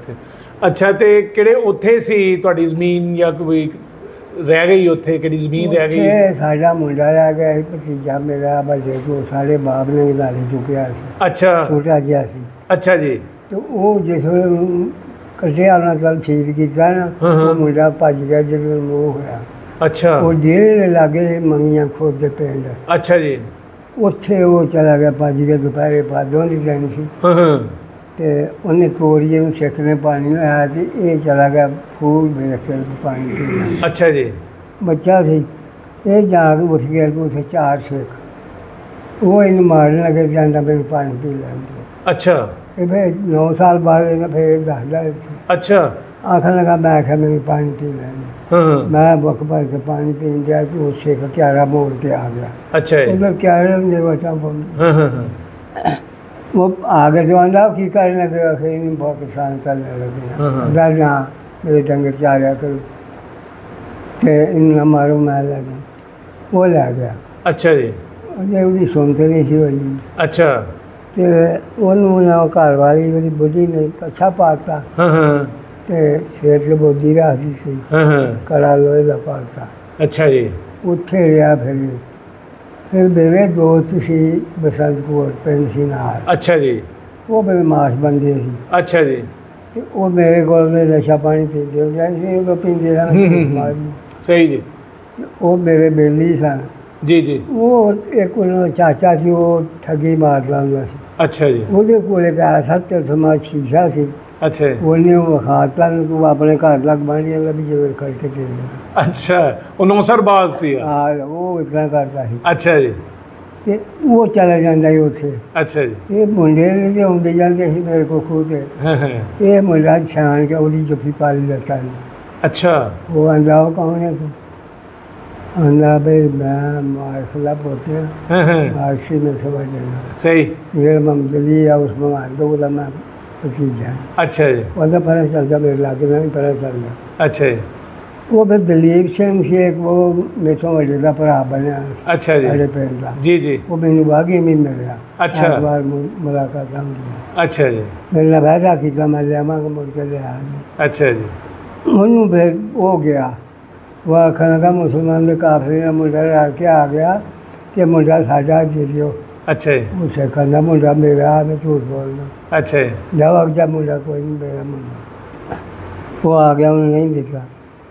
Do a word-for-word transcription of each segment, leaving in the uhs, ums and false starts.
ਇੱਥੇ। ਅੱਛਾ, ਤੇ ਕਿਹੜੇ ਉੱਥੇ ਸੀ ਤੁਹਾਡੀ ਜ਼ਮੀਨ ਜਾਂ ਕੋਈ ਰਹਿ ਗਈ ਉੱਥੇ, ਕਿਹੜੀ ਜ਼ਮੀਨ ਰਹਿ ਗਈ? ਉੱਥੇ ਸਾਡਾ ਮੁੰਡਾ ਰਹਿ ਗਿਆ ਸੀ, ਭਤੀਜਾ ਮੇਰਾ ਵੱਡੇ ਤੋਂ, ਸਾਡੇ ਬਾਪ ਨੇ ਗਦਾਲੇ ਚੁੱਕਿਆ ਸੀ। ਅੱਛਾ, ਛੋਟਾ ਜਿਹਾ ਸੀ। ਅੱਛਾ ਜੀ। ਤੇ ਉਹ ਜਿਸ ਵੇਲੇ ਕੱਢਿਆ ਉਹਨਾਂ ਚੱਲ ਸ਼ਹੀਦ ਕੀਤਾ ਨਾ, ਉਹ ਮੁੰਡਾ ਭੱਜ ਗਿਆ ਜਦੋਂ ਮੋਹ ਹੋਇਆ। ਅੱਛਾ, ਉਹ ਡੇਰੇ ਦੇ ਲਾਗੇ ਮੰਗੀਆਂ ਖੁਦ ਦੇ ਪਿੰਡ। ਅੱਛਾ ਜੀ। ਉੱਥੇ ਉਹ ਚਲਾ ਗਿਆ, ਭੱਜ ਗਿਆ, ਦੁਪਹਿਰੇ ਪਾਦੋਂ ਦੀ ਟਾਈਮ ਸੀ। ਹਾਂ ਹਾਂ। ਤੇ ਉਹਨੇ ਤੋਰੀਏ ਨੂੰ ਸਿੱਖ ਨੇ ਪਾਣੀ ਲਾਇਆ ਤੇ ਇਹ ਚਲਾ ਗਿਆ ਫੂਲ ਵੇਖ ਕੇ ਪਾਣੀ ਪੀਣਾ। ਅੱਛਾ ਜੀ। ਬੱਚਾ ਸੀ, ਇਹ ਜਾ ਕੇ ਉੱਠ ਗਿਆ ਤੇ ਉੱਥੇ ਚਾਰ ਸਿੱਖ ਉਹ ਇਹਨੂੰ ਮਾਰਨ ਲੱਗੇ, ਜਾਂਦਾ ਮੈਨੂੰ ਪਾਣੀ ਪੀ ਲੈਣ ਦਿਓ। ਅੱਛਾ। ਇਹ ਫਿਰ ਨੌ ਸਾਲ ਬਾਅਦ ਇਹਨੇ ਫਿਰ ਦੱਸਦਾ ਇੱਥੇ। ਅੱਛਾ। ਆਖਣ ਲੱਗਾ ਮੈਂ ਆਖਿਆ ਮੈਨੂੰ ਪਾਣੀ ਪੀ ਲੈਣ ਦਿਓ। ਹਾਂ। ਮੈਂ ਬੁੱਕ ਭਰ ਕੇ ਪਾਣੀ ਪੀਣ ਗਿਆ ਤੇ ਉਹ ਸਿੱਖ ਕਿਆਰਾ ਮੋੜ ਕੇ ਆ ਗਿਆ। ਅੱਛਾ ਜੀ। ਉਧਰ ਕਿਆਰੇ ਦੇ ਵਟਾਂ ਪਾਉਂਦੇ। ਹਾਂ ਹਾਂ ਹਾਂ। वो आगे जो आंदा की करने लगे, आखिर पाकिस्तान करने लगे। आंदा ना मेरे डंगर चारिया करो तो इन ना मारो, मैं ले गया। वो ले गया। अच्छा जी। अजे उसकी सुनते नहीं सी हुई। अच्छा। तो उन्होंने घर वाली मेरी बुढ़ी ने अच्छा पाता। हाँ हाँ। तो सिर से बोधी रखती सी। हाँ हाँ। कड़ा लोहे का पाता। अच्छा जी। उत्थे रहा फिर फिर मेरे दोस्त सी बसंतपुर पिंड सी नाल। अच्छा जी। वो मेरे मास बंदे सी। अच्छा जी। ते वो मेरे को नशा पानी पीते हो जाए तो पीते मारी। सही जी। वो मेरे बेली सन जी जी। वो एक उन्होंने चाचा सी, वो ठगी मारता हुंदा सी। अच्छा जी। ਉਹਦੇ ਕੋਲੇ ਗਿਆ ਸੱਤ ਸਮਾਂ ਸ਼ੀਸ਼ਾ ਸੀ। अच्छा। ਉਹਨੇ ਉਹ ਖਾਤਾ ਨੂੰ ਤੂੰ ਆਪਣੇ ਘਰ ਲੱਗ ਬਾਣੀਆਂ ਦਾ ਵੀ ਜਿਵੇਂ ਕਰਕੇ ਦੇ ਦੇ। अच्छा, ਉਹ ਨੌਸਰਬਾਜ਼ ਸੀ। ਹਾਂ, ਉਹ ਇਤਨਾ ਕਰਦਾ ਸੀ। ਅੱਛਾ ਜੀ। ਤੇ ਉਹ ਚਲਾ ਜਾਂਦਾ ਸੀ ਉੱਥੇ। ਅੱਛਾ ਜੀ। ਇਹ ਮੁੰਡੇ ਨੇ ਤੇ ਆਉਂਦੇ ਜਾਂਦੇ ਸੀ ਮੇਰੇ ਕੋਲ ਖੂਹ ਤੇ। ਹਾਂ ਹਾਂ। ਇਹ ਮੁੰਡਾ ਛਾਣ ਕੇ ਉਹਦੀ ਜੱਫੀ ਪਾ ਲਈ ਲੱਤਾਂ ਨੂੰ। अच्छा। ਉਹ ਆਂਦਾ ਉਹ ਕੌਣ ਹੈ ਤੂੰ? आंदा भाई मैं मार्शला पोते मार्क्सी में समझ लेना। सही। ये मंगली या उस मंगान दो बोला मैं भतीजा। अच्छा जी। वह पता चलता मेरे लागे में नहीं पता चलता। अच्छा जी। वो फिर दलीप सिंह से एक वो मेथों वड्डे का भरा बनया। अच्छा जी। साढ़े पिंड का। जी जी। वो मैंने बागी में मिलया। अच्छा। एक बार मुलाकात होगी। अच्छा जी। मेरे ने वायदा किया मैं लियावांगा, मुड़ के लिया नहीं। अच्छा जी। उन्होंने फिर हो गया, वो आखन लगा मुसलमान के काफिले का मुंडा रल के आ गया कि मुंडा साडा दे दियो। अच्छा जी। उसे कहना मुंडा मेरा, मैं झूठ बोलना। अच्छा जी। जब जा मुंडा कोई नहीं मेरा मुंडा। वो आ गया, उन्हें नहीं दिखा।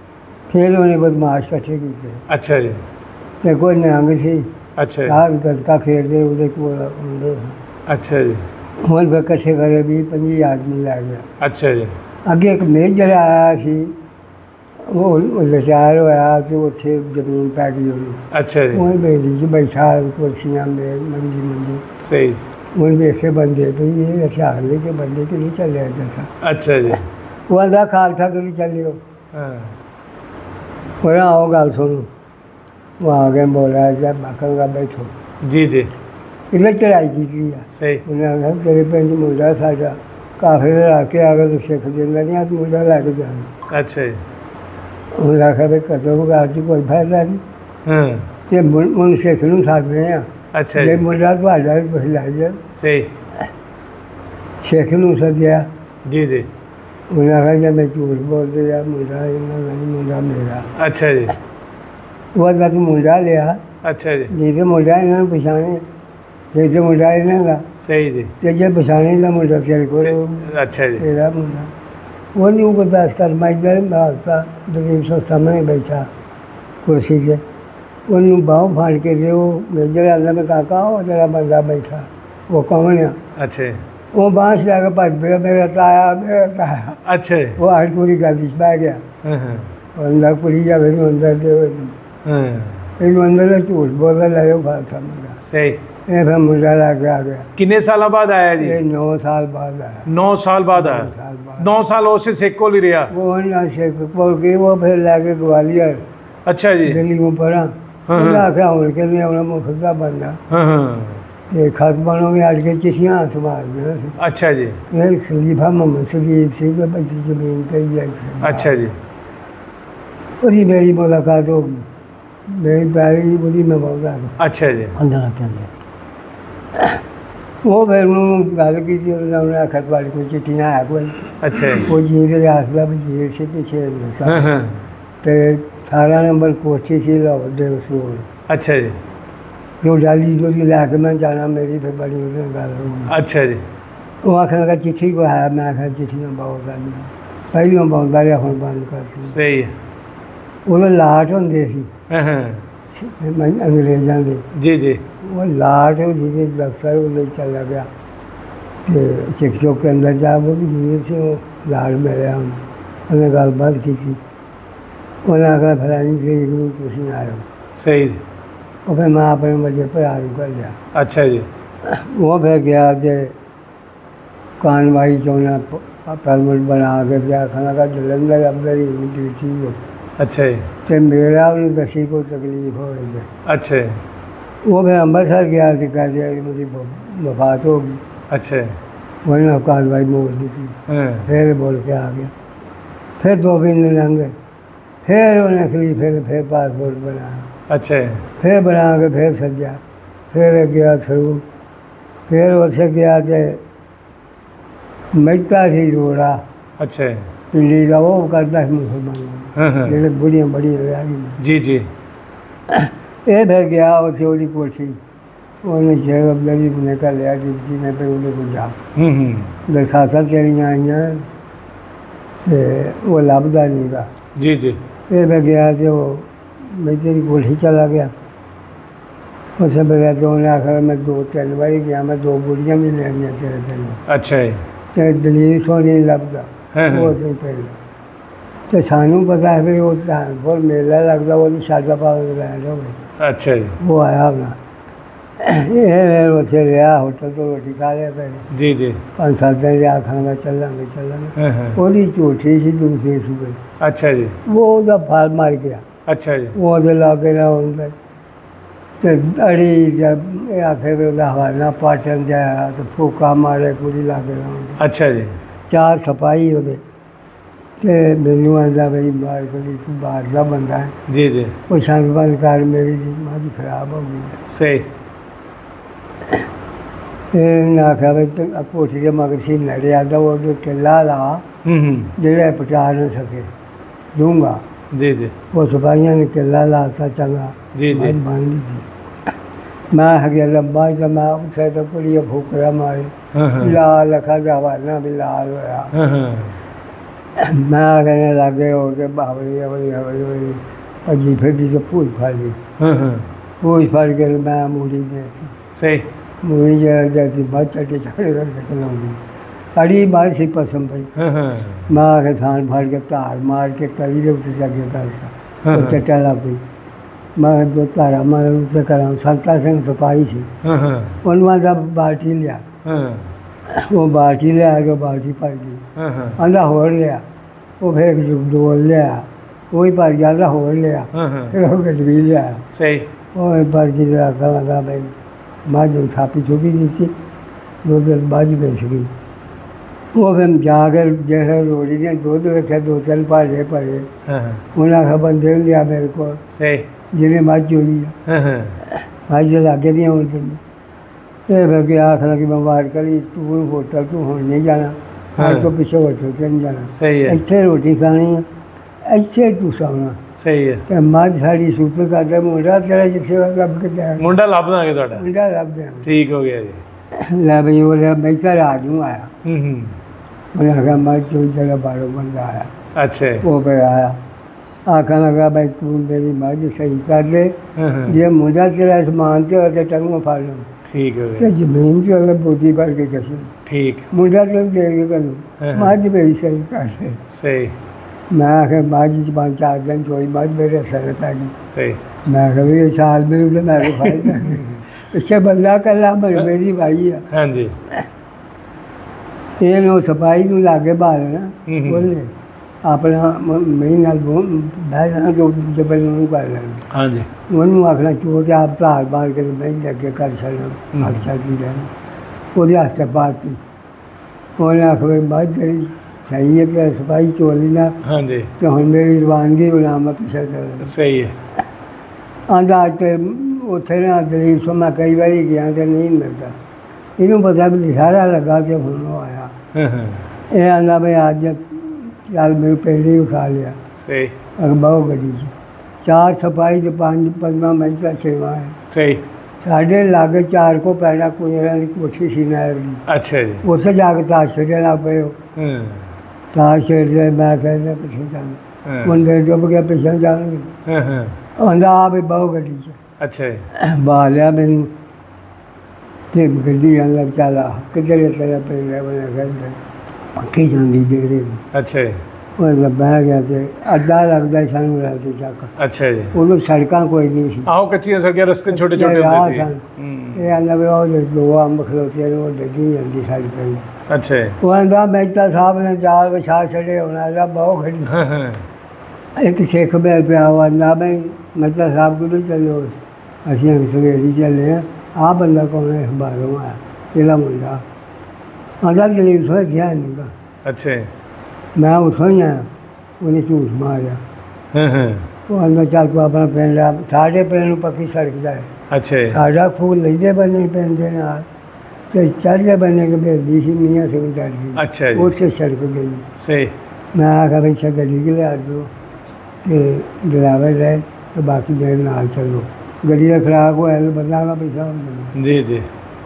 फिर उन्हें बदमाश कट्ठे किए। अच्छा जी। तो कोई निहंग सी। अच्छा। रात गतका खेलते उहदे कोल आउंदे। अच्छा जी। हुण फिर कट्ठे करे भी पंजी आदमी लै गया। अच्छा जी। अगे एक मेजर आया सी, वो रिटायर होया तो उत्थे जमीन पै गई उन्हें। अच्छा जी। वो बेली च बैठा कुर्सियां में मंजी मंजी। सही। वो देखे बंदे भी ये हथियार लेके बंदे कि नहीं चले जैसा। अच्छा जी। वो आंदा खालसा कि नहीं चलियो। हाँ। बोला आओ गल सुनो। वो आ गए, बोला जब आखंगा बैठो। जी जी। इन्हें चढ़ाई की थी। सही। उन्हें आखा तेरे पिंड मुंडा साडा काफिले रल के आ गए तो सिख देना नहीं, तो मुंडा लैके जाना। अच्छा जी। उन्हें आखा भी कदों बगार च कोई फायदा नहीं। हाँ। तो मुन सिख नूं सददे आ। अच्छा जे जी। मुंडा तुहाडा तुसीं लै जाओ। सही। सिख नूं सद्दिया। जी जी। उन्हें आखा जब मैं झूठ बोलते या मुंडा इन्हां दा नहीं, मुंडा मेरा। अच्छा जी। वो आंदा तूं मुंडा लिया, अच्छा जी। जे तो मुंडा इन्हां नूं पछाणे, जे तो मुंडा इन्हां दा, सही जी। ते जे पछाणे दा मुंडा तेरे कोल अच्छा जी। तेरा मुंडा। ਉਹਨੂੰ ਕੋਈ ਦਸ ਕਰਮਾ ਇੱਧਰ ਮਾਰਤਾ। ਦਲੀਪ ਸਿੰਘ ਸਾਹਮਣੇ ਬੈਠਾ ਕੁਰਸੀ 'ਤੇ, ਉਹਨੂੰ ਬਾਹੋਂ ਫੜ ਕੇ ਤੇ ਉਹ ਮੇਜਰ ਆਂਦਾ ਮੈਂ ਕਾਕਾ ਉਹ ਜਿਹੜਾ ਬੰਦਾ ਬੈਠਾ ਉਹ ਕੌਣ ਆ? अच्छा। ਉਹ ਬਾਂਹ ਲੈ ਕੇ ਭੱਜ ਪਿਆ, ਮੇਰਾ ਤਾਇਆ ਮੇਰਾ ਤਾਇਆ। अच्छा। ਉਹ ਹਰ ਪੂਰੀ ਗੱਲ 'ਚ ਬਹਿ ਗਿਆ। हाँ हाँ। ਉਹ ਅੰਦਰ ਕੁੜੀ ਜਾਵੇ ਨੂੰ ਅੰਦਰ ਤੇ हाँ। ਇਹਨੂੰ ਅੰਦਰ ਦਾ ਝੂਠ ਬੋਲਦਾ ਲੈ ਜਾਓ ਖਾਲਸਾ ਮੁੰਡਾ। सही। ਇਹ ਫਿਰ ਮੁੰਡਾ ਲੈ ਕੇ ਆ ਗਿਆ। किन्ने साल बाद आया जी? ਇਹ ਨੌ ਸਾਲ ਬਾਅਦ ਆਇਆ। नौ साल बाद आया। साल बाद नौ साल उसे सिख को ही रहा। वो ना शेख बोल के वो फिर लाके ग्वालियर अच्छा जी। दिल्ली को पढ़ा। हाँ। आख्या हूँ के नहीं अपना मुखदा बनना। हाँ हाँ। ते खत बनों में अड़ के चिट्ठियाँ संभाल गया। अच्छा जी। फिर खलीफा मोहम्मद सलीम सिंह के बच्ची जमीन पे ही आई। अच्छा जी। उसकी मेरी मुलाकात होगी, मेरी पहली बुरी में बोल रहा था। अच्छा जी। अंदर अकेले ਉਹ ਫਿਰ ਉਹਨੂੰ ਗੱਲ ਕੀਤੀ, ਉਹਨੇ ਆਖਿਆ ਤੁਹਾਡੀ ਕੋਈ ਚਿੱਠੀ ਨਾ ਹੈ ਕੋਈ। ਅੱਛਾ ਜੀ। ਉਹ ਜੀ ਦੇ ਰਿਆਸਤ ਦਾ ਵਜ਼ੀਰ ਸੀ ਪਿੱਛੇ ਹਾਂ ਹਾਂ। ਤੇ ਅਠਾਰਾਂ ਨੰਬਰ ਕੋਠੀ ਸੀ ਲਾਹੌਰ ਦੇ ਰਸੂਲ। ਅੱਛਾ ਜੀ। ਜੋ ਡਾਲੀ ਜੋ ਲੈ ਕੇ ਮੈਂ ਜਾਣਾ, ਮੇਰੀ ਫਿਰ ਬੜੀ ਉਹਦੇ ਨਾਲ ਗੱਲ ਹੋ ਗਈ। ਅੱਛਾ ਜੀ। ਉਹ ਆਖਣ ਲੱਗਾ ਚਿੱਠੀ ਕੋ ਹੈ, ਮੈਂ ਆਖਿਆ ਚਿੱਠੀਆਂ ਬਹੁਤ ਆਈਆਂ, ਪਹਿਲਾਂ ਪਾਉਂਦਾ ਰਿਹਾ, ਹੁਣ ਬੰਦ ਕਰਤੀ। ਸਹੀ ਹੈ। ਉਦੋਂ ਲਾਟ ਹੁੰਦੇ ਸੀ ਹਾਂ ਹਾਂ। ਅੰਗਰੇਜ਼ਾਂ ਦੇ, ਜੀ ਜੀ। ਉਹ ਲਾਟ ਜਿਹਦੇ ਦਫ਼ਤਰ ਉਹਦੇ ਚਲਾ ਗਿਆ ਤੇ ਚਿੱਕ ਚੁੱਕ ਕੇ ਅੰਦਰ ਜਾ, ਉਹ ਵਜ਼ੀਰ ਸੀ, ਉਹ ਲਾਟ ਮਿਲਿਆ ਉਹਨੂੰ, ਉਹਨੇ ਗੱਲਬਾਤ ਕੀਤੀ। ਉਹਨਾਂ ਆਖਿਆ ਫਲਾਣੀ ਤਰੀਕ ਨੂੰ ਤੁਸੀਂ ਆਇਓ। ਸਹੀ ਜੀ। ਉਹ ਫਿਰ ਮੈਂ ਆਪਣੇ ਵੱਡੇ ਭਰਾ ਨੂੰ ਕਰ ਲਿਆ। ਅੱਛਾ ਜੀ। ਉਹ ਫਿਰ ਗਿਆ ਤੇ ਕਾਨਵਾਈ 'ਚ ਉਹਨਾਂ ਪਰਮਿਟ ਬਣਾ ਕੇ ਤੇ ਆਖਣ ਲੱਗਾ ਜਲੰਧਰ ਅੰਦਰ ਹੀ ਡਿਊਟੀ ਹੋ। ਅੱਛਾ ਜੀ। ਤੇ ਮੇਰਾ ਉਹਨੂੰ ਦੱਸੀ ਕੋਈ ਤਕਲੀਫ ਹੋ ਰਹੀ ਹੈ। ਅੱਛਾ ਜੀ। ਉਹ ਫਿਰ ਅੰਮ੍ਰਿਤਸਰ ਗਿਆ ਤੇ ਕਹਿ ਦਿਆ ਕਿ ਮੇਰੀ ਵ- ਵਫਾਤ ਹੋ ਗਈ। ਅੱਛਾ ਜੀ। ਉਹਨੇ ਕਾਰਵਾਈ ਮੋੜ ਦਿੱਤੀ। ਹਾਂ। ਫਿਰ ਬੋਲ ਕੇ ਆ ਗਿਆ। ਫਿਰ ਦੋ ਮਹੀਨੇ ਲੰਘ ਗਏ, ਫਿਰ ਉਹਨੇ ਖਲੀਫੇ ਨੇ ਫਿਰ ਪਾਸਪੋਰਟ ਬਣਾਇਆ। ਅੱਛਾ ਜੀ। ਫਿਰ ਬਣਾ ਕੇ ਫਿਰ ਸੱਜਿਆ, ਫਿਰ ਗਿਆ ਥਰੂ, ਫਿਰ ਉੱਥੇ ਗਿਆ ਤੇ ਮਹਿਤਾ ਸੀ ਰੋੜਾ ਅੱਛਾ ਜੀ। ਪਿੰਡੀ ਦਾ, ਉਹ ਕਰਦਾ ਸੀ ਮੁਸਲਮਾਨਾਂ ਹਾਂ ਹਾਂ। ਜਿਹੜੇ ਬੁੜੀਆਂ ਬੜੀਆਂ ਰਹਿ ਗਈਆਂ। ਜੀ ਜੀ। ਇਹ ਫਿਰ ਗਿਆ ਉੱਥੇ ਉਹਦੀ ਕੋਠੀ, ਉਹਨੇ ਸ਼ੇਖ ਅਬਦੁੱਲੀ ਨੇ ਕਰ ਲਿਆ ਡਿਪਟੀ ਨੇ, ਫਿਰ ਉਹਦੇ ਕੋਲ ਜਾ ਹੂੰ ਹੂੰ। ਦਰਖਾਸਤਾਂ ਤੇਰੀਆਂ ਆਈਆਂ ਤੇ ਉਹ ਲੱਭਦਾ ਨਹੀਂ ਗਾ। ਜੀ ਜੀ। ਇਹ ਫਿਰ ਗਿਆ ਤੇ ਉਹ ਮੈਂ ਤੇਰੀ ਕੋਠੀ ਚਲਾ ਗਿਆ। ਉੱਥੇ ਬਗੈਰ ਤੇ ਉਹਨੇ ਆਖਿਆ ਮੈਂ ਦੋ ਤਿੰਨ ਵਾਰੀ ਗਿਆ, ਮੈਂ ਦੋ ਬੁੜੀਆਂ ਵੀ ਲੈਣੀਆਂ ਤੇਰੇ ਤੈਨੂੰ, ਅੱਛਾ ਜੀ। ਤੇ ਦਲੀਲ ਸੋਨੀ ਲੱਭਦਾ। ਹਾਂ ਹਾਂ। ਉਹ ਨਹੀਂ ਪਹਿਲਾਂ ਤੇ ਸਾਨੂੰ ਪਤਾ ਹੈ ਵੀ ਉਹ ਧਿਆਨਪੁਰ ਮੇਲਾ ਲੱਗਦਾ, ਉਹਦੀ ਸ਼ਾਦਾ ਪਾ ਕੇ ਲੈਣ ਹੋਵੇ। ਅੱਛਾ ਜੀ। ਉਹ ਆਇਆ ਆਪਣਾ, ਇਹ ਫਿਰ ਉੱਥੇ ਰਿਹਾ, ਹੋਟਲ ਤੋਂ ਰੋਟੀ ਖਾ ਲਿਆ ਫਿਰ ਜੀ ਜੀ। ਪੰਜ ਸੱਤ ਦਿਨ ਰਿਹਾ, ਖਾਣਾ ਚੱਲਾਂਗੇ ਚੱਲਾਂਗੇ। ਹਾਂ ਹਾਂ। ਉਹਦੀ ਝੂਠੀ ਸੀ ਦੂਸਰੇ ਸੂਬੇ, ਅੱਛਾ ਜੀ। ਉਹ ਉਹਦਾ ਫਲ ਮਾਰ ਗਿਆ। ਅੱਛਾ ਜੀ। ਉਹ ਉਹਦੇ ਲਾਗੇ ਨਾ ਹੁੰਦਾ ਤੇ ਅੜੀ ਜਦ ਇਹ ਆਖੇ ਵੀ ਉਹਦਾ ਹਵਾਲਾ ਪਾਟਣ ਜਾਇਆ ਤੇ ਫੂਕਾ ਮਾਰੇ ਕੁੜੀ ਲਾਗੇ ਨਾ ਹੁੰਦਾ। ਅੱਛਾ ਜੀ। ਚਾਰ ਸਿਪਾਹੀ ਉਹਦੇ, ਤੇ ਮੈਨੂੰ ਆਂਦਾ ਬਈ ਬਾਹਰ ਕੋਲੀ ਤੂੰ ਬਾਹਰ ਦਾ ਬੰਦਾ ਹੈ, ਜੀ ਜੀ। ਉਹ ਛੰਦ ਬੰਦ ਕਰ, ਮੇਰੀ ਜੀ ਮਾਜੀ ਖਰਾਬ ਹੋ ਗਈ ਹੈ। ਸਹੀ। ਇਹਨੇ ਆਖਿਆ ਵੀ ਤੂੰ ਕੋਠੀ ਦੇ ਮਗਰ ਸੀ ਲੜਿਆ ਦਾ, ਉਹਦੇ ਕਿੱਲਾ ਲਾ ਹੂੰ ਹੂੰ। ਜਿਹੜਾ ਪਟਾ ਨਾ ਸਕੇ ਦੂੰਗਾ। ਜੀ ਜੀ। ਉਹ ਸਿਪਾਹੀਆਂ ਨੇ ਕਿੱਲਾ ਲਾਤਾ ਚੰਗਾ। ਜੀ ਜੀ। ਬੰਦ ਸੀ। ਮੈਂ ਹਗੇ ਲੰਬਾ ਤਾਂ ਮੈਂ ਉੱਥੇ ਤਾਂ ਕੁੜੀਆਂ ਫੁਕਰਾ ਮਾਰੇ, ਹਾਂ ਹਾਂ। ਲਾਲ ਅੱਖਾਂ ਦਾ ਹਵਾਨਾ ਵੀ ਲਾਲ ਹੋਇਆ। ਹਾਂ ਹਾਂ। ਮੈਂ ਕਹਿੰਦੇ ਲਾਗੇ ਹੋ ਕੇ ਬਾਵਲੀ ਹਵਲੀ ਹਵਲੀ ਹਵਲੀ ਭੱਜੀ ਫਿਰਦੀ ਤੇ ਭੂਜ ਫੜ ਲਈ। ਹਾਂ ਹਾਂ। ਭੂਜ ਫੜ ਕੇ ਮੈਂ ਮੂੜੀ ਦੇ ਸਹੀ। ਮੂੜੀ ਜਿਹੜਾ ਜਾਂਦੀ ਬਾਅਦ ਚੱਟੇ ਛੜੇ ਕਰਕੇ ਲਾਉਂਦੀ ਅੜੀ ਬਾਹਰ ਸੀ ਪਸਮ ਪਈ। ਹਾਂ ਹਾਂ। ਮੈਂ ਆ ਕੇ ਥਾਣ ਫੜ ਕੇ ਧਾਰ ਮਾਰ ਕੇ ਤਲੀ ਦੇ ਉੱਤੇ ਜਾ ਕੇ ਕਰਤਾ, ਉਹ ਚੱਟਾ ਲੱਗ ਗਈ। ਮੈਂ ਦੋ ਧਾਰਾ ਮਾਰ ਉੱਤੇ ਕਰਾਂ, ਸੰਤਾ ਸਿੰਘ ਸਿਪਾਹੀ ਸੀ, ਹਾਂ ਹਾਂ। ਉਹਨੂੰ ਆਂਦਾ ਬਾਲਟੀ ਲਿਆ। ਹਾਂ। ਉਹ ਬਾਲਟੀ ਲਿਆ ਕੇ ਬਾਲਟੀ ਭਰ ਗਈ। ਹਾਂ ਹਾਂ। ਆਂਦਾ ਹੋਰ ਲਿਆ, ਉਹ ਫਿਰ ਦੋ ਲਿਆ, ਉਹ ਹੀ ਭਰ ਗਿਆ, ਆਂਦਾ ਹੋਰ ਲਿਆ, ਹਾਂ ਹਾਂ। ਫਿਰ ਉਹ ਗੱਡੀ ਲਿਆ, ਸਹੀ। ਉਹ ਭਰ ਕੇ ਰੱਖਣ ਲੱਗਾ। ਬਈ ਮੱਝ ਨੂੰ ਥਾਪੀ ਚੁੱਕੀ ਦਿੱਤੀ, ਦੋ ਦਿਨ ਬਾਅਦ ਵੇਚ ਗਈ। ਉਹ ਫਿਰ ਜਾ ਕੇ ਜਿਹੜੇ ਰੋੜੀ ਨੇ ਦੁੱਧ ਵੇਖਿਆ, ਦੋ ਤਿੰਨ ਭਾਂਡੇ ਭਰੇ। ਹਾਂ ਹਾਂ। ਉਹਨਾਂ ਆਖਿਆ ਬੰਦੇ ਨੂੰ ਲਿਆ ਮੇਰੇ ਕੋਲ, ਸਹੀ। ਜਿਹਨੇ ਮੱਝ ਹੋਈ ਆ, ਹਾਂ ਹਾਂ। ਮੱਝ ਦੇ ਲਾਗੇ ਦੀਆਂ ਹੁਣ ਤੈਨੂੰ ਇਹ ਫਿਰ ਕੇ ਆਖ ਲੱਗੀ ਮੈਂ ਬਾਹਰ ਕਰੀ, ਤੂੰ ਹੋਟਲ ਤੂੰ ਹੁਣ ਨਹੀਂ ਜਾਣਾ, ਅੱਜ ਤੋਂ ਪਿੱਛੇ ਹੋਟਲ 'ਤੇ ਨਹੀਂ ਜਾਣਾ, ਸਹੀ ਹੈ। ਇੱਥੇ ਰੋਟੀ ਖਾਣੀ ਆ, ਇੱਥੇ ਤੂੰ ਸੌਣਾ। ਸਹੀ ਹੈ। ਤੇ ਮੱਝ ਸਾਡੀ ਸੂਤਰ ਕਰਦਾ, ਮੁੰਡਾ ਤੇਰਾ ਜਿੱਥੇ ਲੱਭ ਕੇ ਜਾਇਆ, ਮੁੰਡਾ ਲੱਭ ਦਾਂਗੇ ਤੁਹਾਡਾ। ਮੁੰਡਾ ਲੱਭ ਦਿਆਂ। ਠੀਕ ਹੋ ਗਿਆ ਜੀ। ਲੈ ਬਈ ਉਹ ਲਿਆ, ਮੈਂ ਤਾਂ ਰਾਤ ਨੂੰ ਆਇਆ। ਹੂੰ ਹੂੰ। ਉਹਨੇ ਆਖਿਆ ਮੱਝ ਚੋਂ ਤੇਰਾ ਬਾਹਰੋਂ ਬੰਦਾ ਆਇਆ। ਅੱਛਾ ਜੀ। ਉਹ ਫਿਰ ਆਇਆ, ਆਖਣ ਲੱਗਾ ਬਈ ਤੂੰ ਮੇਰੀ ਮੱਝ ਸਹੀ ਕਰ ਦੇ, ਹਾਂ ਹਾਂ। ਜੇ ਮੁੰਡਾ ਤੇਰਾ ਸਮਾਨ ਤੇ ਹੋਵੇ ਟੰਗੋਂ ਫੜ ਲਵਾਂ ਠੀਕ ਹੋ ਤੇ ਗਿਆ। ਜ਼ਮੀਨ 'ਚ ਉਹਨੇ ਬੋਦੀ ਭਰ ਕੇ ਕਸੀ, ਠੀਕ। ਮੁੰਡਾ ਤੈਨੂੰ ਦੇ ਕੇ ਹਾਂ। ਕਨੂੰ ਮੱਝ ਮੇਰੀ ਸਹੀ ਕਰ ਦੇ। ਸਹੀ। ਮੈਂ ਆਖਿਆ ਮੱਝ 'ਚ ਪੰਜ ਚਾਰ ਦਿਨ ਚੋਈ ਮੱਝ ਮੇਰੇ ਸਿਰ ਪੈ ਗਈ। ਸਹੀ। ਮੈਂ ਕਿਹਾ ਵੀ ਇਹ ਸਾਲ ਮੈਨੂੰ ਤੇ ਮੈਂ ਫਾਇਦਾ ਪਿੱਛੇ ਬੰਦਾ ਕੱਲਾ ਪਰ ਮੇਰੀ ਭਾਈ ਆ। ਹਾਂਜੀ। ਇਹਨੂੰ ਸਫਾਈ ਨੂੰ ਲਾਗੇ ਬਾਲਣਾ, ਹੂੰ ਹੂੰ। ਬੋਲੇ ਆਪਣਾ ਮੇਰੇ ਨਾਲ ਬਹਿ ਜਾਣਾ ਜੋ ਜਬਲ ਨੂੰ ਕਰ ਲੈਣਾ। ਹਾਂਜੀ। ਉਹਨੂੰ ਆਖਣਾ ਚੋਰ ਤੇ ਆਪ ਧਾਰ ਮਾਰ ਕੇ ਮੈਂ ਅੱਗੇ ਕਰ ਛੱਡਣਾ, ਹੱਥ ਛੱਡਦੀ ਰਹਿਣਾ। ਉਹਦੇ ਹੱਥ ਪਾਤੀ, ਉਹਨੇ ਆਖਵੇ ਬਾਅਦ ਜਿਹੜੀ ਸਹੀ ਹੈ ਕਿ ਸਫਾਈ ਚੋਲੀ ਨਾ, ਹਾਂਜੀ। ਤੇ ਹੁਣ ਮੇਰੀ ਰਵਾਨਗੀ ਬਣਾ ਮੈਂ ਪਿੱਛੇ ਚੱਲ। ਸਹੀ ਹੈ। ਆਂਦਾ ਤੇ ਉੱਥੇ ਨਾ ਦਲੀਪ ਸੋ ਮੈਂ ਕਈ ਵਾਰੀ ਗਿਆ ਤੇ ਨਹੀਂ ਮਿਲਦਾ, ਇਹਨੂੰ ਪਤਾ ਵੀ ਸਾਰਾ ਲੱਗਾ ਤੇ ਹੁਣ ਉਹ ਆਇਆ। ਹਾਂ ਹਾਂ ਇਹ ਆਂਦਾ ਵੀ ਅੱਜ ਚੱਲ ਮੇਰੇ ਪਿੰਡ ਹੀ ਵਿਖਾ ਲਿਆ। ਸਹੀ ਅਗਬਾਓ ਗੱਡੀ 'ਚ ਚਾਰ ਸਪਾਈ ਤੇ ਪੰਜ ਪੰਜਵਾਂ ਮਹਿਤਾ ਸੇਵਾ ਹੈ। ਸਹੀ ਸਾਡੇ ਲਾਗੇ ਚਾਰ ਕੋ ਪੈਣਾ ਕੁੰਜਰਾਂ ਦੀ ਕੋਠੀ ਸੀ ਨਹਿਰ ਦੀ। ਅੱਛਾ ਜੀ। ਉੱਥੇ ਜਾ ਕੇ ਤਾਸ਼ ਖੇਡਣ ਲੱਗ ਪਏ ਉਹ। ਹਾਂ ਤਾਸ਼ ਖੇਡਦੇ ਮੈਂ ਕਹਿੰਦਾ ਪਿੱਛੇ ਚੱਲ ਹਾਂ ਬੰਦੇ ਡੁੱਬ ਗਿਆ ਪਿੱਛੇ ਜਾਣਗੇ। ਹਾਂ ਹਾਂ ਆਂਦਾ ਆ ਵੀ ਬਹੁ ਗੱਡੀ 'ਚ ਅੱਛਾ ਜੀ। ਬਾਹ ਲਿਆ ਮੈਨੂੰ ਤੇ ਗੱਡੀ ਆਂਦਾ ਚੱਲ ਆ ਕਿੱਧਰ ਤੇਰਾ ਪਿੰਡ ਹੈ। ਮੈਂ ਕਹਿੰਦਾ ਪੱਕੀ ਜਾਂਦੀ ਡੇਰੇ ਨੂੰ। ਅੱਛਾ ਜੀ। ਉਹ ਬਹਿ ਗਿਆ ਤੇ ਅੱਧਾ ਲੱਗਦਾ ਸੀ ਸਾਨੂੰ ਰਾਹ ਤੇ ਚੱਕ। ਅੱਛਾ ਜੀ। ਉਦੋਂ ਸੜਕਾਂ ਕੋਈ ਨਹੀਂ ਸੀ। ਆਹੋ ਕੱਚੀਆਂ ਸੜਕਾਂ ਰਸਤੇ ਛੋਟੇ ਛੋਟੇ ਰਾਹ ਹੁੰਦੇ ਸੀ। ਸਨ। ਹੂੰ ਇਹ ਆਂਦਾ ਵੀ ਉਹ ਦੋ ਅੰਬ ਖਲੋਤੇ ਨੇ ਉਹ ਡੱਗੀ ਜਾਂਦੀ ਸਾਡੇ ਪਿੰਡ। ਅੱਛਾ ਜੀ। ਉਹ ਆਂਦਾ ਮਹਿਤਾ ਸਾਹਿਬ ਨੇ ਜਾਲ ਵਿਛਾ ਛੱਡੇ ਹੋਣਾ ਇਹਦਾ ਬਹੁਤ ਖੜੀ। ਹਾਂ ਹਾਂ ਇੱਕ ਸਿੱਖ ਬੈਲ ਪਿਆ ਉਹ ਆਂਦਾ ਬਈ ਮਹਿਤਾ ਸਾਹਿਬ ਕੋਲ ਚੱਲਿਓ ਅਸੀਂ ਸਵੇਰੀ ਚੱਲੇ ਹਾਂ। ਆਹ ਬੰਦਾ ਕੌਣ ਹੈ ਬਾਹਰੋਂ ਆਇਆ ਇਹਦਾ ਮੁੰਡਾ। ਆਂਦਾ ਦਲੀਪ ਸਿੰਘ ਗਿਆ ਨਹੀਂ ਗਾ। ਅੱਛਾ ਜੀ। ਮੈਂ ਉੱਥੋਂ ਹੀ ਆਇਆ। ਉਹਨੇ ਝੂਠ ਮਾਰਿਆ। ਹਾਂ ਹਾਂ ਉਹ ਆਂਦਾ ਚੱਲ ਤੂੰ ਆਪਣਾ ਪਿੰਡ ਆ ਸਾਡੇ ਪਿੰਡ ਨੂੰ ਪੱਕੀ ਸੜਕ ਜਾਏ। ਅੱਛਾ ਜੀ। ਸਾਡਾ ਖੂਹ ਲੈਂਦੇ ਬੰਨੇ ਪਿੰਡ ਦੇ ਨਾਲ ਤੇ ਚੜ੍ਹਦੇ ਬੰਨੇ ਕੇ ਭੇਜਦੀ ਸੀ ਮੀਆਂ ਸਿੰਘ ਚੜ੍ਹ ਗਈ। ਅੱਛਾ ਜੀ। ਉੱਥੇ ਸੜਕ ਗਈ। ਸਹੀ। ਮੈਂ ਆਖਿਆ ਵੀ ਅੱਛਾ ਗੱਡੀ ਕਿ ਲਿਆ ਦਿਓ ਤੇ ਡਰਾਈਵਰ ਰਹੇ ਤੇ ਬਾਕੀ ਮੇਰੇ ਨਾਲ ਚੱਲੋ। ਗੱਡੀ ਦਾ ਖਰਾਬ ਹੋਇਆ ਤਾਂ ਬੰਦਾ ਦਾ ਪਿੱਛਾ ਹੋ ਜਾਂਦਾ। ਜੀ ਜੀ।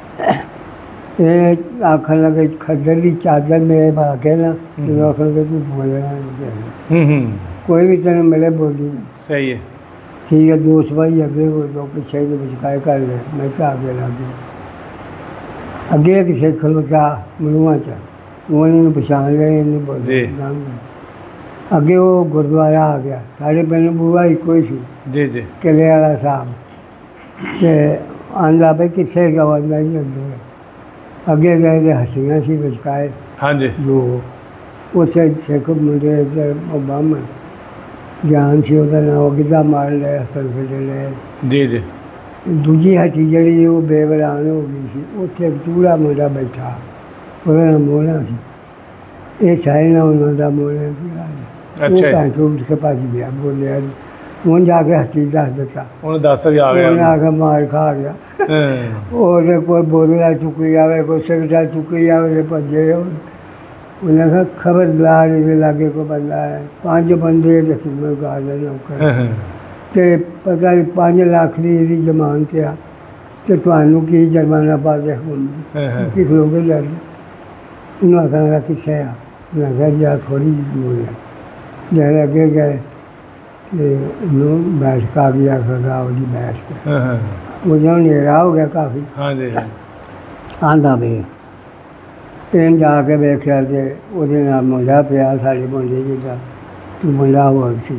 ਇਹ ਆਖਣ ਲੱਗੇ ਖੱਦਰ ਦੀ ਚਾਦਰ ਮੇਰੇ ਪਾ ਕੇ ਨਾ ਜਦੋਂ ਆਖਣ ਲੱਗੇ ਤੂੰ ਬੋਲਣਾ ਨਹੀਂ ਚਾਹੀਦਾ। ਹੂੰ ਹੂੰ ਕੋਈ ਵੀ ਤੈਨੂੰ ਮਿਲੇ ਬੋਲੀ ਨਹੀਂ। ਸਹੀ ਹੈ। ਠੀਕ ਹੈ ਦੋ ਸਿਪਾਹੀ ਅੱਗੇ ਹੋ ਦੋ ਪਿੱਛੇ ਦੇ ਵਿਚਕਾਰ ਕਰ ਲੈ ਮੈਂ ਤਾਂ ਅੱਗੇ ਲੱਗ ਗਿਆ। ਅੱਗੇ ਇੱਕ ਸਿੱਖ ਲੁਕਾ ਮਨੂਆ 'ਚ ਉਹਨੇ ਨੂੰ ਪਛਾਣ ਲਿਆ ਇਹਨੇ ਬੋਲੇ ਅੱਗੇ ਉਹ ਗੁਰਦੁਆਰਾ ਆ ਗਿਆ। ਸਾਡੇ ਪਿੰਡ ਬੂਆ ਇੱਕੋ ਹੀ ਸੀ ਜੀ ਜੀ। ਕਿਲੇ ਵਾਲਾ ਸਾਹਿਬ ਤੇ ਆਂਦਾ ਵੀ ਕਿੱਥੇ ਗਿਆ ਬੰਦਾ ਹੀ ਅੱਗੇ ਅੱਗੇ ਗਏ ਤੇ ਹੱਟੀਆਂ ਸੀ ਵਿਚਕਾਰ ਹਾਂਜੀ। ਦੋ ਉੱਥੇ ਸਿੱਖ ਮੁੰਡੇ ਤੇ ਉਹ ਬਾਹਮਣ ਗਿਆਨ ਸੀ ਉਹਦਾ ਨਾਂ ਉਹ ਗਿੱਧਾ ਮਾਰ ਲਿਆ ਅਸਲ ਫਿੱਟ ਲਿਆ। ਜੀ ਜੀ। ਦੂਜੀ ਹੱਟੀ ਜਿਹੜੀ ਉਹ ਬੇਵਰਾਨ ਹੋ ਗਈ ਸੀ ਉੱਥੇ ਇੱਕ ਚੂੜਾ ਮੁੰਡਾ ਬੈਠਾ ਉਹਦਾ ਨਾਮ ਮੋਹਣਾ ਸੀ। ਇਹ ਸਾਇ ਨਾ ਉਹਨਾਂ ਦਾ ਮੋਹਣਾ ਸੀ। ਅੱਛਾ। ਉਹ ਭੈਣ ਚੋਂ ਉੱਠ ਕੇ ਭੱਜ ਗਿਆ ਬੋਲਿਆ ਹੁਣ ਜਾ ਕੇ ਹੱਟੀ ਦੱਸ ਦਿੱਤਾ। ਉਹਨੇ ਦੱਸਤਾ ਵੀ ਆ ਗਿਆ। ਉਹਨੇ ਆ ਕੇ ਮਾਰ ਖਾ ਗਿਆ। ਹਾਂ ਉਹਦੇ ਕੋਈ ਬੋਤਲਾਂ ਚੁੱਕੀ ਜਾਵੇ ਕੋਈ ਸਿਗਰਟਾਂ ਚੁੱਕੀ ਜਾਵੇ ਤੇ ਭੱਜੇ। ਉਹਨੇ ਕਿਹਾ ਖਬਰਦਾਰ ਇਹਦੇ ਲਾਗੇ ਕੋਈ ਬੰਦਾ ਹੈ। ਪੰਜ ਬੰਦੇ ਦੇ ਖਿਦਮਤਗਾਰ ਨੇ ਨੌਕਰ ਹਾਂ ਹਾਂ ਅਤੇ ਪਤਾ ਨਹੀਂ ਪੰਜ ਲੱਖ ਦੀ ਇਹਦੀ ਜ਼ਮਾਨਤ ਆ ਅਤੇ ਤੁਹਾਨੂੰ ਕੀ ਜੁਰਮਾਨਾ ਪਾ ਦੇ ਹੁਣ ਹਾਂ ਹਾਂ ਕੀ ਖਲੋਗੇ ਲੜ ਇਹਨੂੰ ਆਖਾਂਗਾ ਕਿੱਥੇ ਆ। ਮੈਂ ਕਿਹਾ ਜੀ ਆ ਥੋੜ੍ਹੀ ਜਿਹੀ ਦੂਰ ਹੈ। ਜਦ ਅੱਗੇ ਗਏ ਅਤੇ ਇਹਨੂੰ ਬੈਠ ਆ ਗਈ ਆਖਾਂਗਾ ਉਹਦੀ ਬੈਠ ਕੇ ਹਾਂ ਹਾਂ ਉਹ ਜਦੋਂ ਹਨੇਰਾ ਹੋ ਗਿਆ ਕਾਫੀ ਹਾਂਜੀ ਹਾਂ ਆਂਦਾ ਵੇ ਇਹਨ ਜਾ ਕੇ ਵੇਖਿਆ ਤੇ ਉਹਦੇ ਨਾਲ ਮੁੰਡਾ ਪਿਆ ਸਾਡੇ ਮੁੰਡੇ ਜਿੱਦਾਂ ਤੇ ਮੁੰਡਾ ਹੋਰ ਸੀ।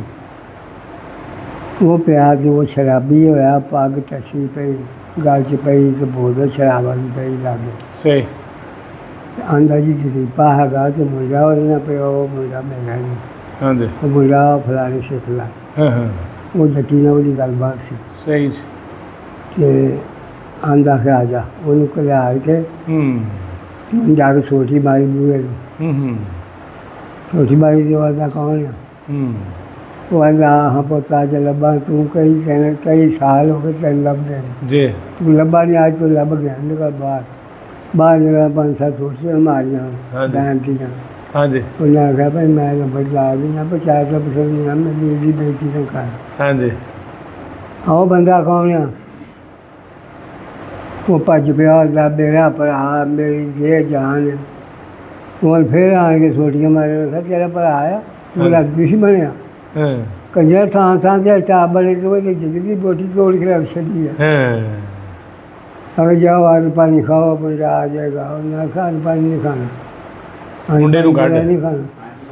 ਉਹ ਪਿਆ ਤੇ ਉਹ ਸ਼ਰਾਬੀ ਹੋਇਆ ਪੱਗ ਟੱਸੀ ਪਈ ਗਲ 'ਚ ਪਈ ਤੇ ਬੋਤਲ ਸ਼ਰਾਬ ਵਾਲੀ ਪਈ ਲਾਗੇ। ਸਹੀ। ਆਂਦਾ ਜੀ ਗਰੀਬਾ ਹੈਗਾ ਤੇ ਮੁੰਡਾ ਉਹਦੇ ਨਾਲ ਪਿਆ ਉਹ ਮੁੰਡਾ ਮੇਰਾ ਨਹੀਂ। ਹਾਂਜੀ। ਉਹ ਮੁੰਡਾ ਫਲਾਣੇ ਸਿੱਖ ਲਾ ਹਾਂ ਹਾਂ ਉਹ ਜੱਟੀ ਨਾਲ ਉਹਦੀ ਗੱਲਬਾਤ ਸੀ ਸਹੀ। ਤੇ ਆਂਦਾ ਕਿ ਆ ਜਾ ਉਹਨੂੰ ਘਲਿਆਰ ਕੇ ਹੂੰ ਜਾ ਕੇ ਸੋਟੀ ਮਾਰੀ ਬੂਹੇ ਨੂੰ। ਹੂੰ ਹੂੰ ਸੋਟੀ ਮਾਰੀ ਦੇ ਵਾਦਾ ਕੌਣ ਆ। ਹੂੰ ਉਹ ਆਂਦਾ ਹਾਂ ਪੁੱਤਾ ਚ ਲੱਭਾ ਤੂੰ ਕਈ ਦਿਨ ਕਈ ਸਾਲ ਹੋ ਗਏ ਤੈਨੂੰ ਲੱਭਦੇ ਨੇ ਜੀ। ਤੂੰ ਲੱਭਾ ਨਹੀਂ ਅੱਜ ਤੂੰ ਲੱਭ ਗਿਆ ਨਿਕਲ ਬਾਹਰ ਬਾਹਰ ਨਿਕਲ ਪੰਜ ਸੱਤ ਸੋਟੀਆਂ ਮਾਰੀਆਂ ਬੈਨ ਦੀਆਂ। ਹਾਂਜੀ। ਉਹਨੇ ਆਖਿਆ ਭਾਈ ਮੈਂ ਨੰਬਰ ਲਾ ਵੀ ਨਾ ਪਚਾਸ ਦਾ ਪਸੰਦ ਨਾ ਮੇਰੀ ਇਹਦੀ ਬੇਇੱਜ਼ਤੀ ਨਾ ਕਰ। ਹਾਂਜੀ। ਉਹ ਬੰਦਾ ਕੌਣ ਆ। ਉਹ ਭੱਜ ਪਿਆ ਉਹਦਾ ਮੇਰਾ ਭਰਾ ਮੇਰੀ ਜੇ ਜਾਨ ਉਹ ਫਿਰ ਆਣ ਕੇ ਸੋਟੀਆਂ ਮਾਰੇ ਕਿਹਾ ਤੇਰਾ ਭਰਾ ਆ ਉਹਦਾ ਦੁਸ਼ਮਣ ਆ। ਹਾਂ ਕੰਜਰ ਥਾਂ ਥਾਂ ਤੇ ਚਾਹ ਬਣੇ ਤੋਂ ਉਹਦੀ ਜ਼ਿੰਦਗੀ ਬੋਟੀ ਤੋੜ ਕੇ ਰੱਖ ਛੱਡੀ ਆ। ਹਾਂ ਅਗਰ ਜਾਓ ਆਜ ਪਾਣੀ ਖਾਓ ਮੁੰਡਾ ਆ ਜਾਏਗਾ ਉਹਨਾਂ ਖਾਣ ਪਾਣੀ ਨਹੀਂ ਖਾਣਾ ਮੁੰਡੇ ਨੂੰ ਕੱਢ ਨਹੀਂ ਖਾਣਾ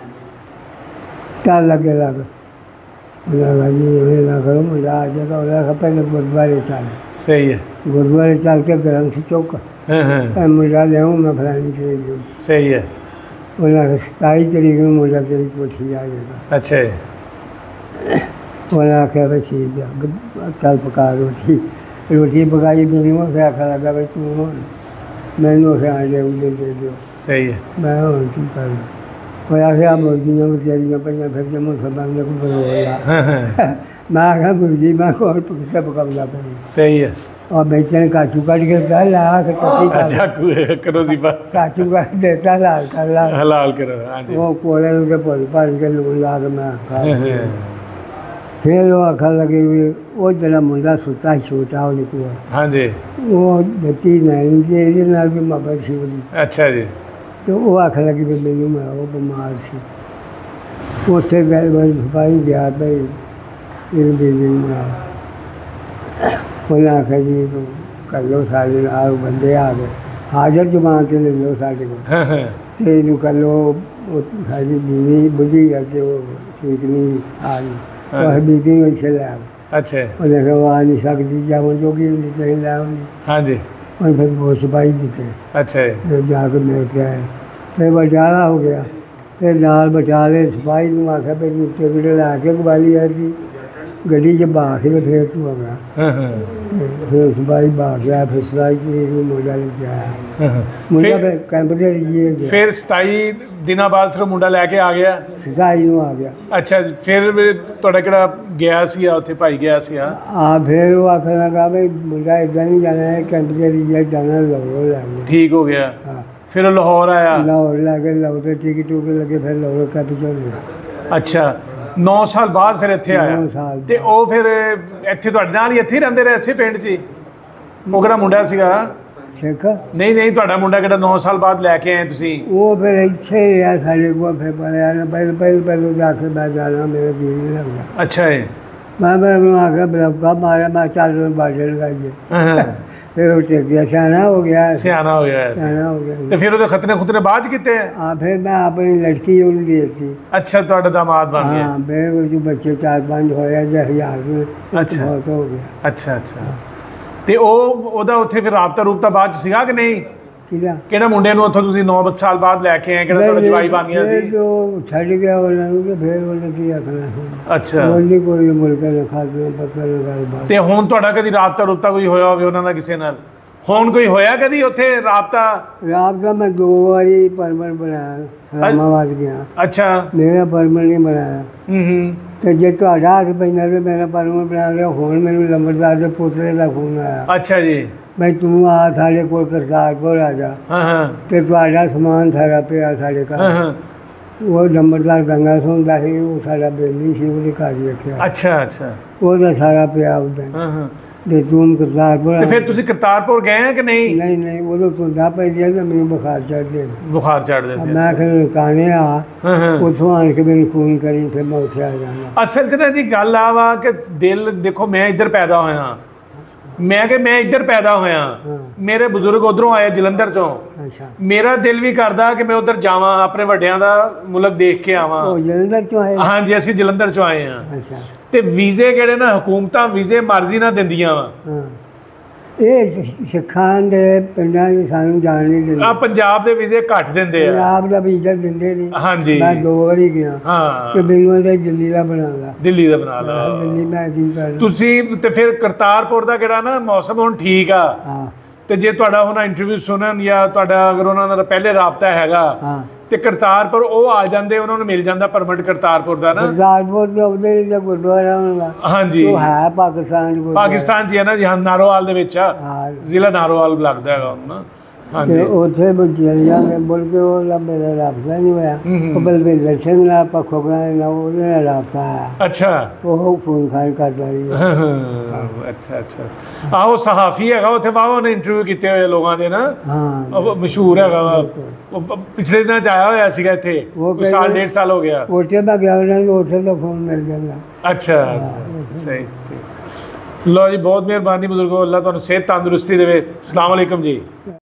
ਚੱਲ ਲੱਗੇ ਲੱਗ ਉਹਨਾਂ ਜੀ ਇਹ ਨਾ ਕਰੋ ਮੁੰਡਾ ਆ ਜਾਏਗਾ ਉਹਨਾਂ ਕਹਾ ਪਹਿਲੇ ਗੁਰਦੁਆਰੇ ਚੱਲ। ਸਹੀ ਹੈ। ਗੁਰਦੁਆਰੇ ਚੱਲ ਕੇ ਗ੍ਰੰਥ ਚੁੱਕ ਹਾਂ ਹਾਂ ਮੁੰਡਾ ਲਿਆਉਂ ਮੈਂ ਫਲਾਣੀ ਤਰੀਕ ਨੂੰ। ਸਹੀ ਹੈ। ਉਹਨਾਂ ਕਿਹਾ ਸਤਾਈ ਤਰੀਕ ਨੂੰ ਮੁੰਡਾ ਤੇਰੀ ਕੋਠੀ ਆ ਜਾਏਗਾ। ਅੱਛਾ ਜੀ। ਉਹਨਾਂ ਆਖਿਆ ਵੀ ਠੀਕ ਆ ਚੱਲ ਪਕਾ ਰੋਟੀ ਰੋਟੀ ਪਕਾਈ ਮੈਨੂੰ ਆਖਿਆ ਆਖਣ ਲੱਗਾ ਵੀ ਤੂੰ ਹੁਣ ਮੈਨੂੰ ਆਖਿਆ ਆਂਡੇ ਉਂਡੇ ਦੇ ਦਿਓ। ਸਹੀ ਹੈ। ਮੈਂ ਹੁਣ ਕੀ ਕਰਨਾ ਉਹ ਆਖਿਆ ਮੁਰਗੀਆਂ ਵਿਚਾਰੀਆਂ ਪਈਆਂ ਫਿਰ ਜੇ ਮੁਸਲਮਾਨ ਦੇ ਕੋਲ ਬੋਲਿਆ ਹਾਂ ਹਾਂ ਮੈਂ ਆਖਿਆ ਮੁਰਗੀ ਮੈਂ ਕੋਲ ਕਿੱਥੇ ਪਕਾਉਂਦਾ ਪਿਆ। ਸਹੀ ਹੈ। और बेचने काचू काट के देता ला के टट्टी का अच्छा कु- करो जी बा काचू काट देता लाल कर ला हलाल करो हाँ जी वो कोले उसे पल पल के लून ला के मैं खा फिर वो आखा लगी हुई वो जरा मुंडा सुता ही छोटा हो निकला हाँ जी वो बेटी नैन जी ਇਹਦੇ ਨਾਲ भी मोहब्बत सी ਉਹਦੀ अच्छा जी तो वो आखा लगी भी मैनू मैं वो बीमार सी ਉੱਥੇ ਗਏ ਮੈਂ ਭਾਈ ਗਿਆ ਭਾਈ ਇਹ ਬੀਬੀ ਨੂੰ ਉਹਨੇ ਆਖਿਆ ਜੀ ਕਰ ਲਓ ਸਾਡੇ ਨਾਲ ਬੰਦੇ ਆ ਗਏ ਹਾਜ਼ਰ ਜ਼ਬਾਨ ਤੇ ਲੈ ਲਓ ਸਾਡੇ ਕੋਲ हाँ हाँ ਤੇ ਇਹਨੂੰ ਕਰ ਲਓ ਉਹ ਸਾਡੀ ਬੀਵੀ ਬੁੱਢੀ ਹੈ ਤੇ ਉਹ ਠੀਕ ਨਹੀਂ ਆ ਰਹੀ ਉਹ ਬੀਬੀ ਨੂੰ ਇੱਥੇ ਲੈ ਆਓ अच्छा ਉਹਨੇ ਕਿਹਾ ਉਹ ਆ ਨਹੀਂ ਸਕਦੀ ਜਾਵਣ ਜੋਗੀ ਨਹੀਂ ਚਾਹੀ ਲੈ ਆਉਂਦੀ हाँ जी ਉਹਨੇ ਫਿਰ ਉਹ ਸਿਪਾਹੀ ਦਿੱਤੇ अच्छा जी ਤੇ ਜਾ ਕੇ ਮਿਲ ਕੇ ਆਏ ਤੇ ਬਟਾਲਾ ਹੋ ਗਿਆ ਤੇ ਨਾਲ ਬਟਾਲੇ ਸਿਪਾਹੀ ਨੂੰ ਆਖਿਆ ਵੀ ਤੂੰ ਟਿਕਟ ਲਾ ਕੇ ਗਵਾਲੀ ਆ ਜੀ ਗੱਡੀ 'ਚ ਬਾ ਕੇ ਤੇ ਫਿਰ ਤੂੰ ਆ ਗਿਆ हाँ हाँ ਤੇ ਫਿਰ ਸਿਪਾਹੀ ਬਾ ਗਿਆ ਫਿਰ ਸਿਪਾਹੀ ਜੀ ਨੂੰ ਮੁੰਡਾ ਲੈ ਕੇ ਆਇਆ हाँ हाँ ਮੁੰਡਾ फिर ਫਿਰ ਕੈਂਪ ਦੇ लिए ਗਿਆ फिर सताई ਦਿਨਾਂ ਬਾਅਦ ਫਿਰ ਮੁੰਡਾ ਲੈ ਕੇ ਆ ਗਿਆ ਸਿਪਾਹੀ ਨੂੰ ਆ ਗਿਆ ਅੱਛਾ ਫਿਰ ਵੀ ਤੁਹਾਡਾ ਕਿਹੜਾ ਗਿਆ ਸੀ ਆ ਉੱਥੇ ਭਾਈ ਗਿਆ ਸੀ ਆ ਆ ਫਿਰ ਉਹ ਆਖਣ ਲੱਗਾ ਵੀ ਮੁੰਡਾ ਇੱਦਾਂ ਨਹੀਂ ਜਾਣਾ ਹੈ ਕੈਂਪ ਦੇ लिए ਜਾਣਾ ਲਾਹੌਰ ਲੈ ਗਿਆ ਠੀਕ ਹੋ ਗਿਆ ਹਾਂ ਫਿਰ ਉਹ ਲਾਹੌਰ ਆਇਆ ਲਾਹੌਰ ਲੈ ਕੇ ਲਾਹੌਰ ਤੇ ਟਿਕਟ ਟੂਕ ਲੱਗੇ ਫਿਰ ਲਾਹੌਰ ਕੈਂਪ ਚੋਂ ਗਿਆ ਅੱਛਾ ਨੌ ਸਾਲ ਬਾਅਦ ਫਿਰ ਇੱਥੇ ਆਇਆ ਨੌ ਸਾਲ ਤੇ ਉਹ ਫਿਰ ਇੱਥੇ ਤੁਹਾਡੇ ਨਾਲ ਹੀ ਇੱਥੇ ਹੀ ਰਹਿੰਦੇ ਰਹੇ ਇਸੇ ਪਿੰਡ 'ਚ ਹੀ? ਉਹ ਕਿਹੜਾ ਮੁੰਡਾ ਸੀਗਾ ਸਿੱਖ ਨਹੀਂ ਨਹੀਂ ਤੁਹਾਡਾ ਮੁੰਡਾ ਕਿਹੜਾ ਨੌ ਸਾਲ ਬਾਅਦ ਲੈ ਕੇ ਆਏ ਤੁਸੀਂ ਉਹ ਫਿਰ ਇੱਥੇ ਹੀ ਰਿਹਾ ਸਾਡੇ ਕੋਲ ਫਿਰ ਪੜਿਆ ਨਾ ਪਹਿਲ ਪਹਿਲ ਪਹਿਲ ਜਾ ਕੇ ਮੈਂ ਜਾਣਾ ਮੇਰਾ ਜੀ ਨਹੀਂ ਲੱਗਦਾ ਅੱਛਾ ਜੀ ਮੈਂ ਮੈਂ ਉਹਨੂੰ ਆ ਕੇ ਬਲੱਕਾ ਮਾਰਿਆ ਮੈਂ ਚੱਲ ਨੂੰ ਬਾਟੇ ਲਗਾਈਏ ਹਾਂ ਹਾਂ ਫਿਰ ਉਹ ਟਿਕ ਗਿਆ ਸਿਆਣਾ ਹੋ ਗਿਆ ਸਿਆਣਾ ਹੋ ਗਿਆ ਐਸੇ। ਸਿਆਣਾ ਹੋ ਗਿਆ ਤੇ ਫਿਰ ਉਹਦੇ ਖਤਨੇ ਖੁਤਨੇ ਬਾਅਦ 'ਚ ਕੀਤੇ ਆ? ਆ ਫਿਰ ਮੈਂ ਆਪਣੀ ਲੜਕੀ ਉਹਨੂੰ ਦੇ ਦਿੱਤੀ ਅੱਛਾ ਤੁਹਾਡਾ ਦਾਮਾਦ ਬਣ ਗਿਆ ਹਾਂ ਮੇਰੇ ਕੋਲ ਜੋ ਬੱਚੇ ਚਾਰ ਪੰਜ ਹੋਇਆ ਜਾਂ ਹਜ਼ਾਰ ਨੂੰ ਅੱਛਾ। ਬਹੁਤ ਹੋ ਗਿਆ ਅੱਛਾ ਅੱਛਾ ਤੇ ਉਹ ਉਹਦਾ ਉੱਥੇ ਫਿਰ ਰਾਬਤਾ ਰੂਬਤਾ ਬਾਅਦ 'ਚ ਸੀਗਾ ਕਿ ਨਹੀਂ ਕਿਹਦਾ ਕਿਹੜਾ ਮੁੰਡੇ ਨੂੰ ਉੱਥੋਂ ਤੁਸੀਂ ਨੌ ਸਾਲ ਬਾਅਦ ਲੈ ਕੇ ਆਏ ਕਿਹੜਾ ਤੁਹਾਡਾ ਜਵਾਈ ਬਣ ਗਿਆ ਫਿਰ ਸੀ ਜੋ ਛੱਡ ਗਿਆ ਉਹਨਾਂ ਨੂੰ ਕਿ ਫਿਰ ਉਹਨੇ ਕੀ ਆਖਣਾ ਸੀ ਅੱਛਾ ਉਹਨੇ ਕੋਈ ਮੁਲਕ ਨੇ ਖਾਤੇ ਪਤਾ ਨਾ ਗੱਲਬਾਤ ਤੇ ਹੁਣ ਤੁਹਾਡਾ ਕਦੀ ਰਾਬਤਾ ਰੂਬਤਾ ਕੋਈ ਹੋਇਆ ਹੋਵੇ ਉਹਨਾਂ ਨਾਲ ਕਿਸੇ ਨਾਲ ਹੁਣ ਕੋਈ ਹੋਇਆ ਕਦੀ ਉੱਥੇ ਰਾਬਤਾ ਰਾਤ ਦਾ ਮੈਂ ਦੋ ਵਾਰੀ ਪਰਮਨ ਬਣਾਇਆ ਸਲਾਮਾਬਾਦ ਗਿਆ ਅੱਛਾ ਮੇਰਾ ਪਰਮਨ ਨਹੀਂ ਬਣਾਇਆ ਹੂੰ ਹੂੰ ਤੇ ਜੇ ਤੁਹਾਡਾ ਹੱਥ ਪੈਂਦਾ ਤੇ ਮੇਰਾ ਪਰਮਨ ਬਣਾ ਲਿਆ ਹੁਣ ਮੈਨੂੰ ਲੰਬੜਦਾਰ ਦੇ ਪੁੱਤਰੇ ਦਾ ਫੋਨ ਆਇਆ ਅੱਛਾ ਜੀ ਬਈ ਤੂੰ ਆ ਸਾਡੇ ਕੋਲ ਕਰਤਾਰਪੁਰ ਆ ਜਾ ਹਾਂ ਹਾਂ ਤੇ ਤੁਹਾਡਾ ਸਮਾਨ ਸਾਰਾ ਪਿਆ ਸਾਡੇ ਹਾਂ ਘਰ ਹਾਂ ਉਹ ਲੰਬੜਦਾਰ ਗੰਗਾ ਸਿੰਘ ਦਾ ਸੀ ਉਹ ਸਾਡਾ ਬੇਲੀ ਸੀ ਉਹਦੇ ਘਰ ਹੀ ਰੱਖਿਆ ਅੱਛਾ ਅੱਛਾ ਉਹਦਾ ਸਾਰਾ ਪਿਆ ਉਹਦਾ ਹਾਂ ਹਾਂ ਤੇ ਤੂੰ ਕਰਤਾਰਪੁਰ ਤੇ ਆ- ਫਿਰ ਤੁਸੀਂ ਕਰਤਾਰਪੁਰ ਗਏ ਆ ਕਿ ਨਹੀਂ ਨਹੀਂ ਨਹੀਂ ਉਦੋਂ ਤੂੰ ਦਾ ਪੈ ਗਿਆ ਤਾਂ ਮੈਨੂੰ ਬੁਖਾਰ ਚੜ ਗਿਆ ਬੁਖਾਰ ਚੜ ਦਿੰਦੇ ਮੈਂ ਫਿਰ ਕਾਣੇ ਆ ਹਾਂ ਹਾਂ ਉੱਥੋਂ ਆਣ ਕੇ ਮੈਨੂੰ ਫੋਨ ਕਰੀ ਫਿਰ ਮੈਂ ਉੱਥੇ ਆ ਜਾਣਾ ਅਸਲ 'ਚ ਨਾ ਜੀ ਗੱਲ ਆ ਵਾ ਕਿ ਦਿਲ ਦੇਖੋ ਮੈਂ ਇੱਧਰ ਪੈਦਾ ਹੋਇਆ ਮੈਂ ਕਿ ਮੈਂ ਇੱਧਰ ਪੈਦਾ ਹੋਇਆ ਹਾਂ ਮੇਰੇ ਬਜ਼ੁਰਗ ਉਧਰੋਂ ਆਏ ਜਲੰਧਰ ਚੋਂ ਅੱਛਾ ਮੇਰਾ ਦਿਲ ਵੀ ਕਰਦਾ ਕਿ ਮੈਂ ਉਧਰ ਜਾਵਾਂ ਆਪਣੇ ਵੱਡਿਆਂ ਦਾ ਮੁਲਕ ਦੇਖ ਕੇ ਆਵਾਂ ਉਹ ਜਲੰਧਰ ਚੋਂ ਆਏ ਹਾਂਜੀ ਅਸੀਂ ਜਲੰਧਰ ਚੋਂ ਆਏ ਹਾਂ ਅੱਛਾ ਤੇ ਵੀਜ਼ੇ ਕਿਹੜੇ ਨਾ ਹਕੂਮਤਾਂ ਵੀਜ਼ੇ ਮਰਜ਼ੀ ਨਾਲ ਦਿੰਦੀਆਂ ਵਾ ਹਾਂ ਇਹ ਸਿ- ਸਿੱਖਾਂ ਦੇ ਪਿੰਡਾਂ 'ਚ ਸਾਨੂੰ ਜਾਣ ਨਹੀਂ ਦਿੰਦੇ ਆ ਪੰਜਾਬ ਦੇ ਵੀਜ਼ੇ ਘੱਟ ਦਿੰਦੇ ਆ ਪੰਜਾਬ ਦਾ ਵੀਜ਼ਾ ਦਿੰਦੇ ਨਹੀਂ ਹਾਂਜੀ ਮੈਂ ਦੋ ਵਾਰੀ ਗਿਆ ਹਾਂ ਕਿ ਮੈਨੂੰ ਉਹਦੇ ਦਿੱਲੀ ਦਾ ਬਣਾ ਲਾ ਦਿੱਲੀ ਦਾ ਬਣਾ ਮੈਂ ਲਾ ਦਿੱਲੀ ਮੈਂ ਕੀ ਕਰਨਾ ਤੁਸੀਂ ਤੇ ਫਿਰ ਕਰਤਾਰਪੁਰ ਦਾ ਕਿਹੜਾ ਨਾ ਮੌਸਮ ਹੁਣ ਠੀਕ ਆ ਹਾਂ ਤੇ ਜੇ ਤੁਹਾਡਾ ਹੁਣ ਇੰਟਰਵਿਊ ਸੁਣਨ ਜਾਂ ਤੁਹਾਡਾ ਅਗਰ ਉਹਨਾਂ ਦਾ ਪਹਿਲੇ ਰਾਬਤਾ ਹੈਗਾ ਹਾਂ ਤੇ ਕਰਤਾਰਪੁਰ ਉਹ ਆ ਜਾਂਦੇ ਉਹਨਾਂ ਨੂੰ ਮਿਲ ਜਾਂਦਾ ਪਰਮਿਟ ਕਰਤਾਰਪੁਰ ਦਾ ਨਾ ਗੁਰਦਾਸਪੁਰ ਦੇ ਉਹਦੇ ਦਾ ਗੁਰਦੁਆਰਾ ਹੁੰਦਾ ਹਾਂਜੀ ਉਹ ਹੈ ਪਾਕਿਸਤਾਨ ਚ ਗੁਰਦੁਆਰਾ ਪਾਕਿਸਤਾਨ 'ਚ ਹੀ ਹੈ ਨਾ ਜੀ ਹਾਂ ਨਾਰੋਵਾਲ ਦੇ ਵਿੱਚ ਆ ਹਾਂ ਜ਼ਿਲ੍ਹਾ ਨਾਰੋਵਾਲ ਲੱਗਦਾ ਹੈਗਾ ਹੁਣ ਨਾ ਤੇ ਹਾਂਜੀ ਉੱਥੇ ਬੱਚੇ ਜਾਂਦੇ ਬੋਲ ਕੇ ਉਹ ਲਾ ਮੇਰਾ ਰਾਬਤਾ ਨਹੀਂ ਹੋਇਆ ਹੂੰ, ਹੂੰ। ਉਹ ਬਲਵਿੰਦਰ ਸਿੰਘ ਨਾਲ ਪੱਖੋਂ ਨਾਲ ਉਹਦੇ ਨਾਲ ਰਾਬਤਾ ਆਇਆ ਅੱਛਾ ਉਹ ਫੋਨ ਫਾਨ ਕਰਦਾ ਰਹੀ ਅੱਛਾ ਅੱਛਾ ਆਹੋ ਸਹਾਫੀ ਹੈਗਾ ਉੱਥੇ ਵਾਹ ਉਹਨੇ ਇੰਟਰਵਿਊ ਕੀਤੇ ਹੋਏ ਲੋਕਾਂ ਦੇ ਨਾ ਹਾਂ ਉਹ ਮਸ਼ਹੂਰ ਹੈਗਾ ਵਾ ਉਹ ਪ- ਪਿਛਲੇ ਦਿਨਾਂ ਚ ਆਇਆ ਹੋਇਆ ਸੀਗਾ ਇੱਥੇ ਉਹ ਕੋਈ ਸਾਲ ਕਹਿੰਦੇ- ਡੇਢ ਸਾਲ ਹੋ ਗਿਆ ਉੱਥੇ ਮੈਂ ਗਿਆ ਉਹਨਾਂ ਨੂੰ ਉੱਥੇ ਦਾ ਫੋਨ ਮਿਲ ਜਾਂਦਾ ਅੱਛਾ ਸਹੀ ਠੀਕ ਲੋ ਜੀ ਬਹੁਤ ਮਿਹਰਬਾਨੀ ਬਜ਼ੁਰਗੋ ਅੱਲਾ ਤੁਹਾਨੂੰ ਸਿਹਤ ਤੰਦਰੁਸਤੀ ਦੇਵੇ ਅਸਲਾਮ ਵਾਲੇਕਮ ਜੀ